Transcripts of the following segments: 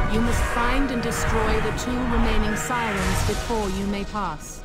You must find and destroy the 2 remaining sirens before you may pass.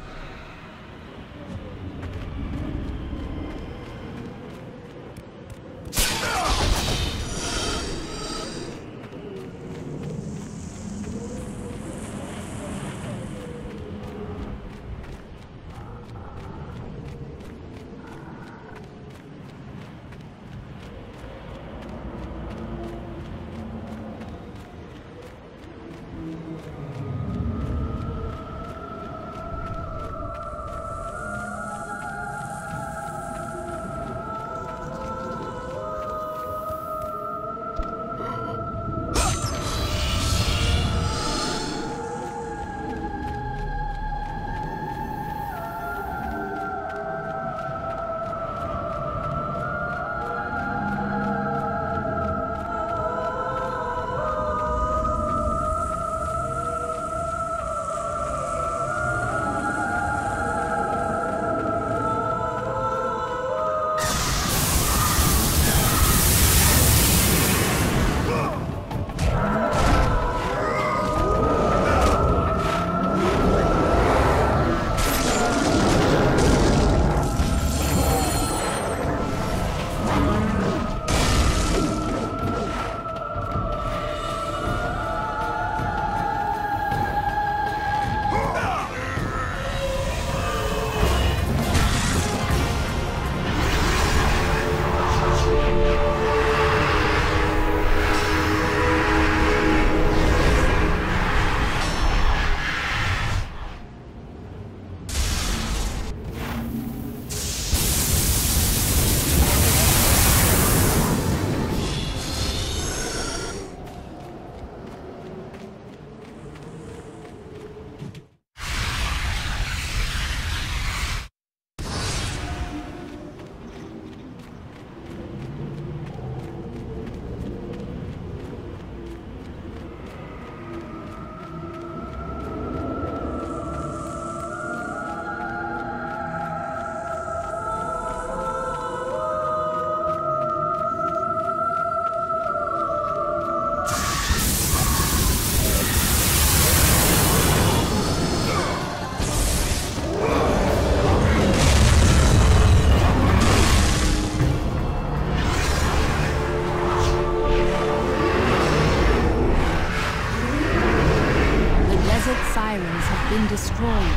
Sirens have been destroyed,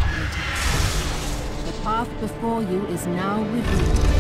Greetings. The path before you is now revealed.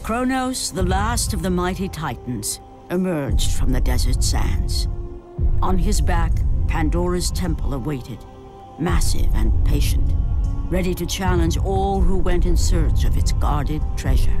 Kronos, the last of the mighty Titans, emerged from the desert sands. On his back, Pandora's temple awaited, massive and patient, ready to challenge all who went in search of its guarded treasure.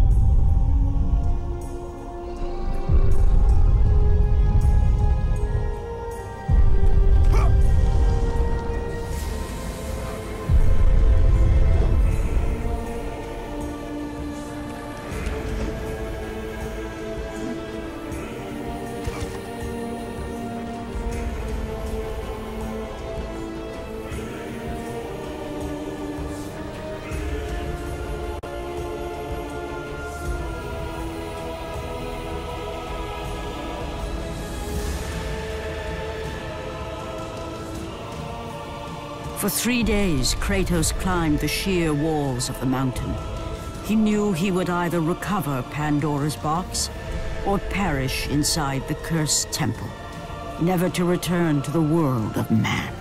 For 3 days, Kratos climbed the sheer walls of the mountain. He knew he would either recover Pandora's box or perish inside the cursed temple, never to return to the world of man.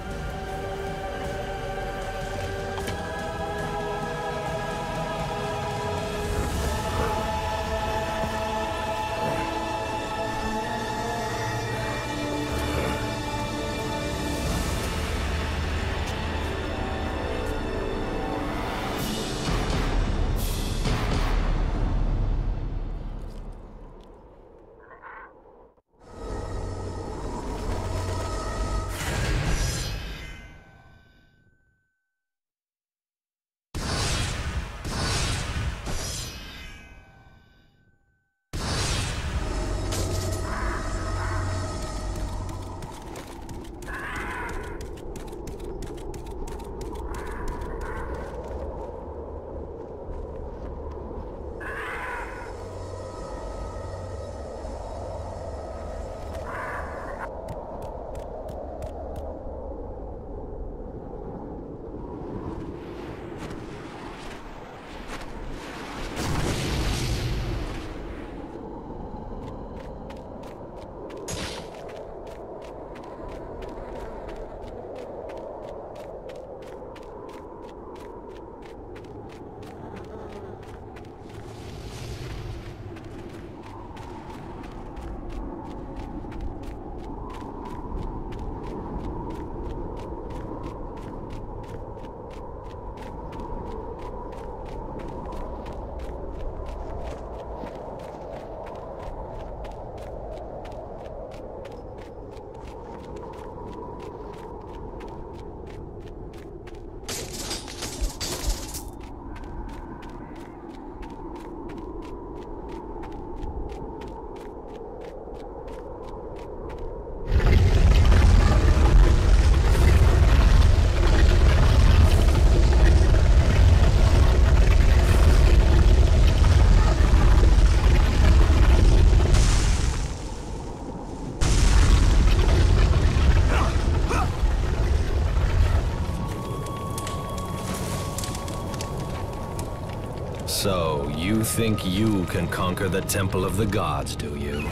So, you think you can conquer the Temple of the Gods, do you?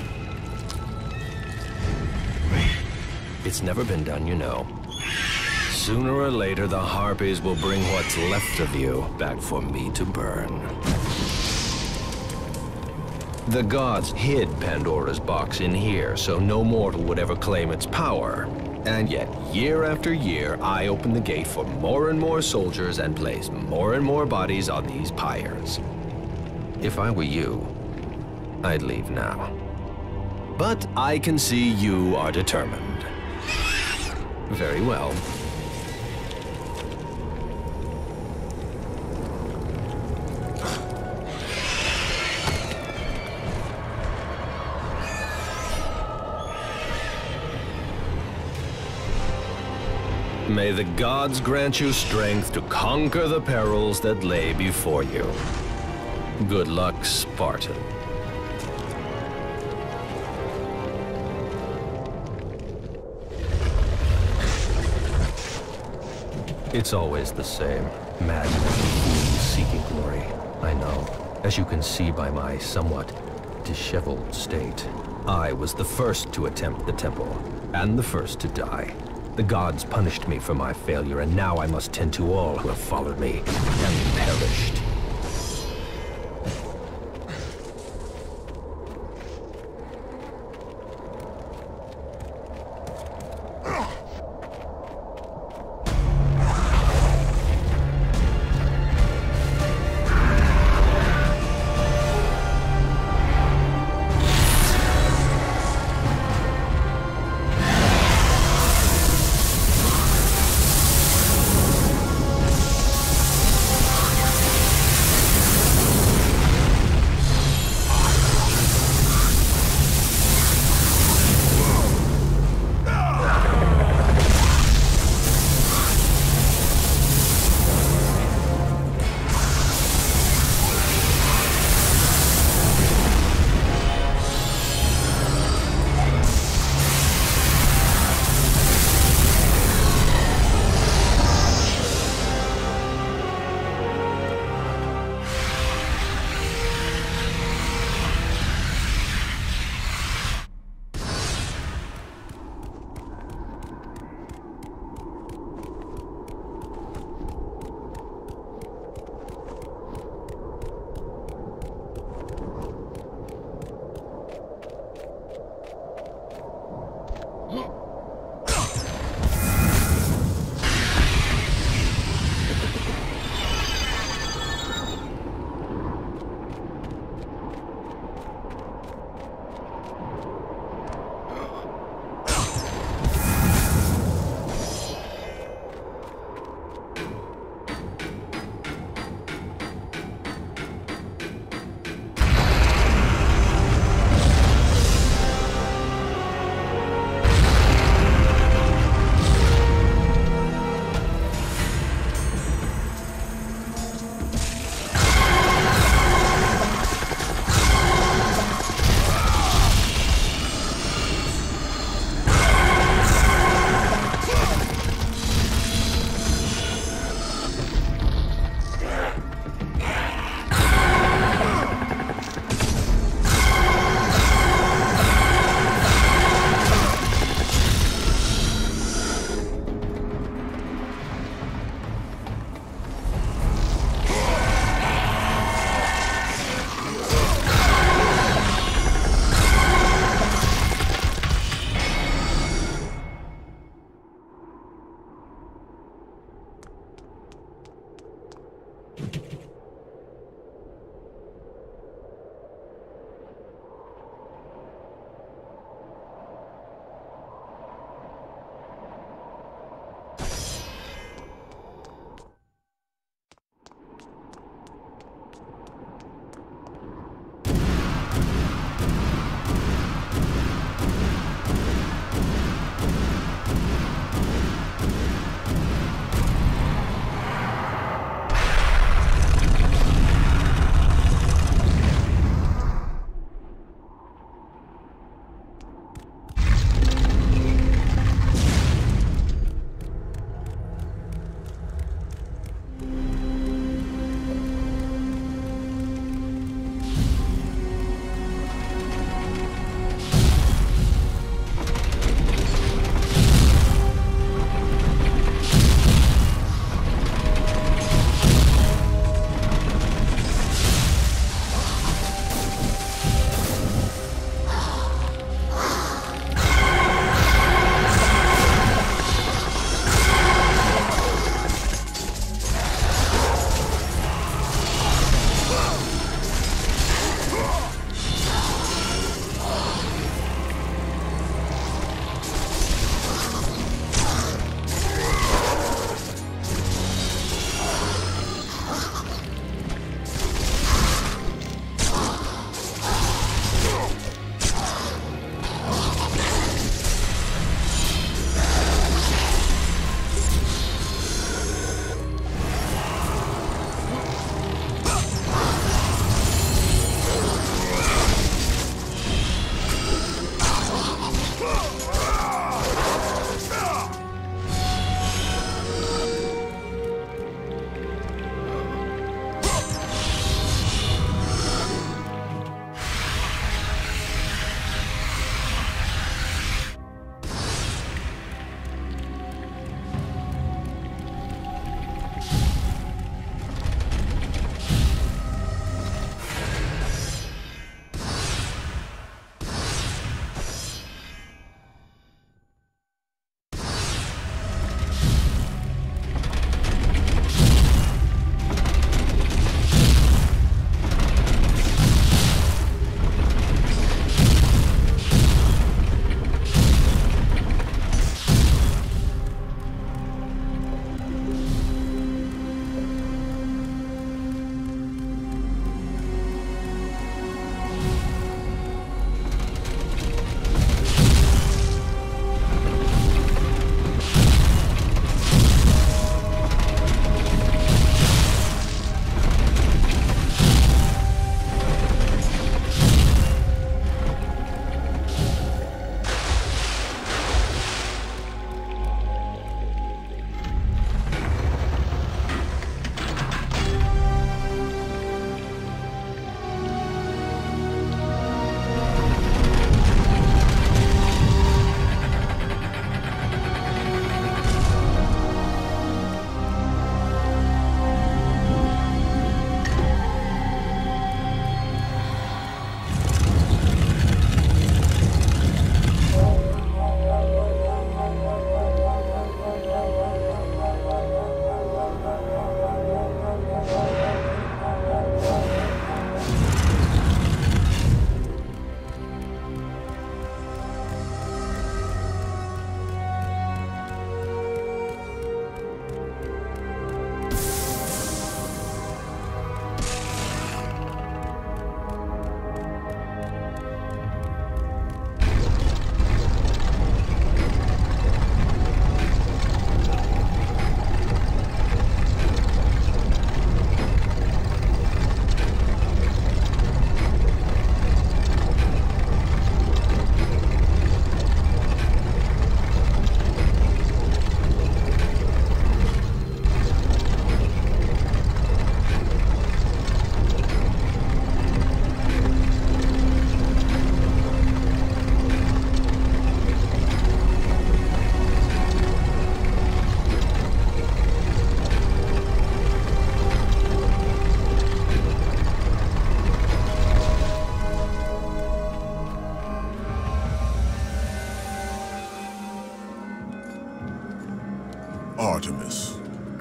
It's never been done, you know. Sooner or later, the Harpies will bring what's left of you back for me to burn. The gods hid Pandora's box in here, so no mortal would ever claim its power. And yet, year after year, I open the gate for more and more soldiers and place more and more bodies on these pyres. If I were you, I'd leave now. But I can see you are determined. Very well. May the gods grant you strength to conquer the perils that lay before you. Good luck, Spartan. It's always the same. Madmen and fools seeking glory. I know, as you can see by my somewhat disheveled state. I was the first to attempt the temple, and the first to die. The gods punished me for my failure, and now I must tend to all who have followed me and perished.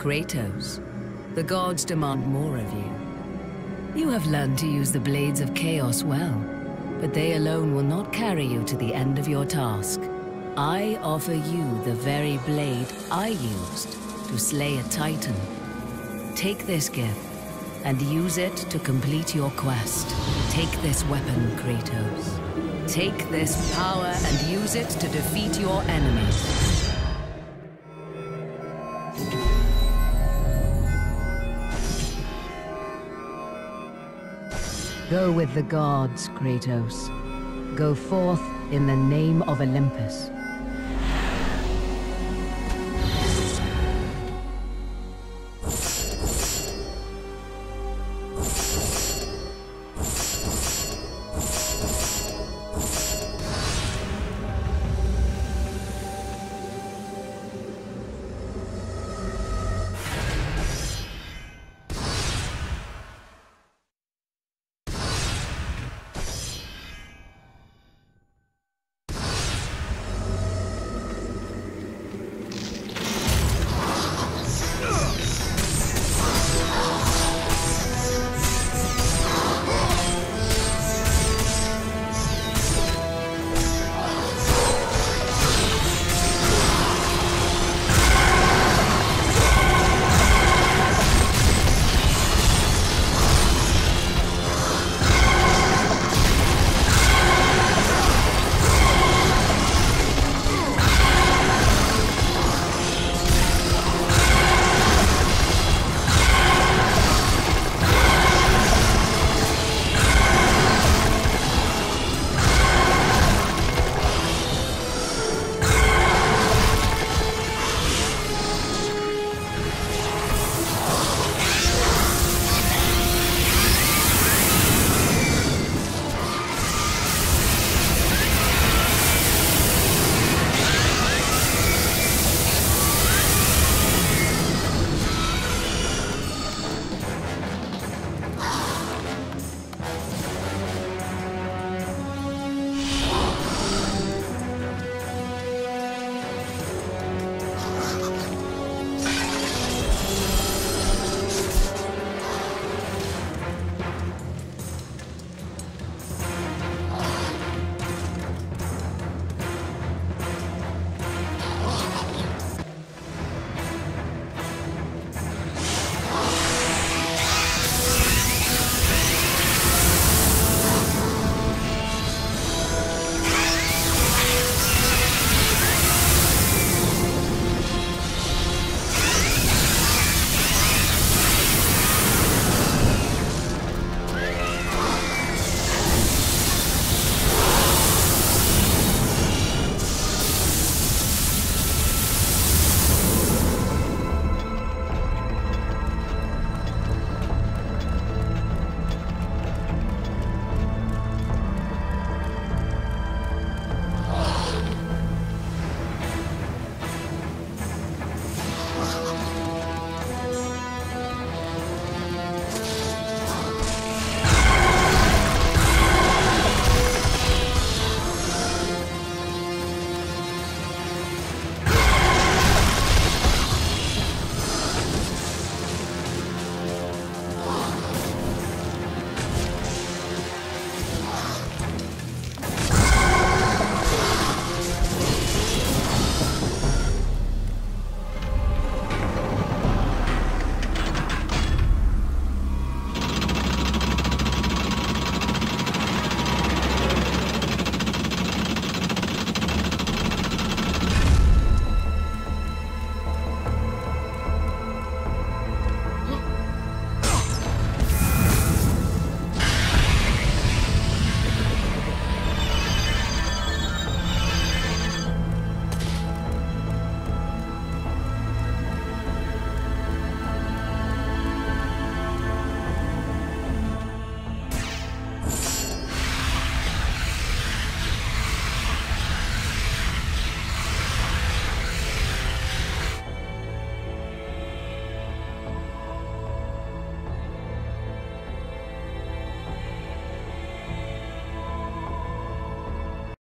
Kratos, the gods demand more of you. You have learned to use the Blades of Chaos well, but they alone will not carry you to the end of your task. I offer you the very blade I used to slay a Titan. Take this gift and use it to complete your quest. Take this weapon, Kratos. Take this power and use it to defeat your enemies. Go with the gods, Kratos. Go forth in the name of Olympus.